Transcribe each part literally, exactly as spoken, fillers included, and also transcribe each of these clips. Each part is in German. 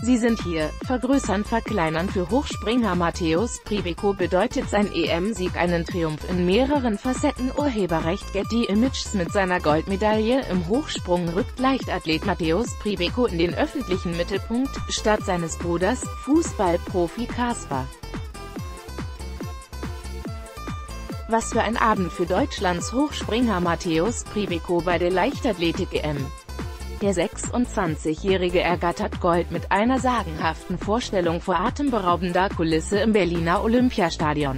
Sie sind hier. Vergrößern, verkleinern. Für Hochspringer Mateusz Pribeco bedeutet sein E M-Sieg einen Triumph in mehreren Facetten. Urheberrecht Getty Images. Mit seiner Goldmedaille im Hochsprung rückt Leichtathlet Mateusz Pribeco in den öffentlichen Mittelpunkt, statt seines Bruders, Fußballprofi Kasper. Was für ein Abend für Deutschlands Hochspringer Mateusz Pribeco bei der Leichtathletik-E M. Der sechsundzwanzigjährige ergattert Gold mit einer sagenhaften Vorstellung vor atemberaubender Kulisse im Berliner Olympiastadion.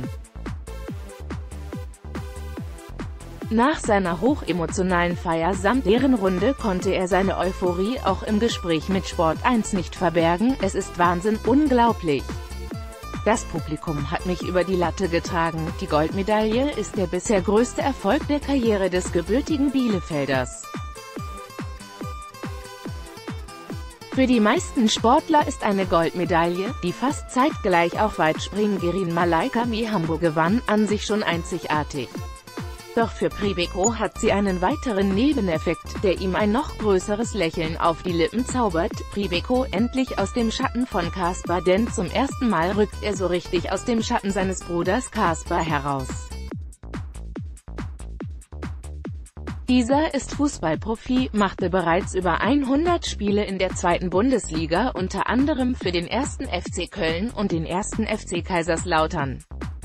Nach seiner hochemotionalen Feier samt Ehrenrunde konnte er seine Euphorie auch im Gespräch mit Sport eins nicht verbergen: Es ist Wahnsinn, unglaublich. Das Publikum hat mich über die Latte getragen. Die Goldmedaille ist der bisher größte Erfolg der Karriere des gebürtigen Bielefelders. Für die meisten Sportler ist eine Goldmedaille, die fast zeitgleich auch Weitspringerin Malaika Mihambo gewann, an sich schon einzigartig. Doch für Pribeco hat sie einen weiteren Nebeneffekt, der ihm ein noch größeres Lächeln auf die Lippen zaubert. Pribeco endlich aus dem Schatten von Kasper, denn zum ersten Mal rückt er so richtig aus dem Schatten seines Bruders Kasper heraus. Dieser ist Fußballprofi, machte bereits über hundert Spiele in der zweiten Bundesliga, unter anderem für den ersten F C Köln und den ersten F C Kaiserslautern.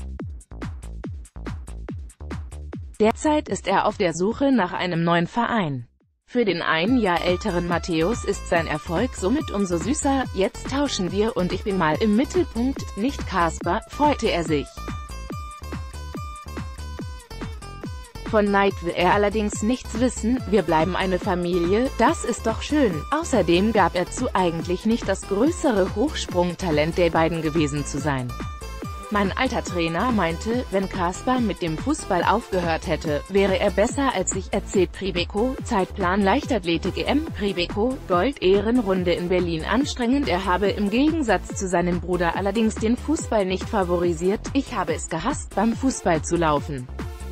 Derzeit ist er auf der Suche nach einem neuen Verein. Für den ein Jahr älteren Mateusz ist sein Erfolg somit umso süßer. Jetzt tauschen wir und ich bin mal im Mittelpunkt, nicht Kasper, freute er sich. Von Neid will er allerdings nichts wissen: Wir bleiben eine Familie, das ist doch schön. Außerdem gab er zu, eigentlich nicht das größere Hochsprungtalent der beiden gewesen zu sein. Mein alter Trainer meinte, wenn Kasper mit dem Fußball aufgehört hätte, wäre er besser als ich, erzählt Pribeco. Zeitplan Leichtathletik-E M. Pribeco, Gold-Ehrenrunde in Berlin anstrengend. Er habe im Gegensatz zu seinem Bruder allerdings den Fußball nicht favorisiert: Ich habe es gehasst, beim Fußball zu laufen.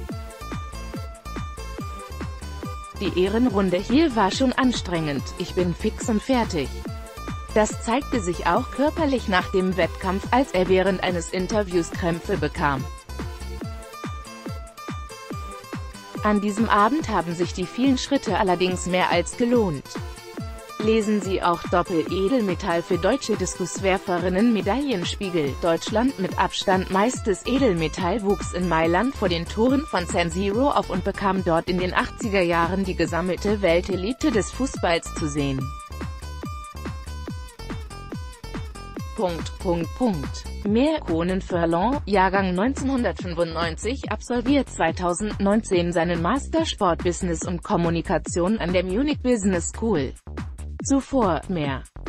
Die Ehrenrunde hier war schon anstrengend, ich bin fix und fertig. Das zeigte sich auch körperlich nach dem Wettkampf, als er während eines Interviews Krämpfe bekam. An diesem Abend haben sich die vielen Schritte allerdings mehr als gelohnt. Lesen Sie auch Doppel-Edelmetall für deutsche Diskuswerferinnen. Medaillenspiegel: Deutschland mit Abstand meistes Edelmetall wuchs in Mailand vor den Toren von San Siro auf und bekam dort in den achtziger Jahren die gesammelte Weltelite des Fußballs zu sehen. Punkt, Punkt, Punkt. Mehrkonen Furlan, Jahrgang neunzehnhundertfünfundneunzig, absolviert zweitausendneunzehn seinen Master Sport Business und Kommunikation an der Munich Business School. Zuvor mehr.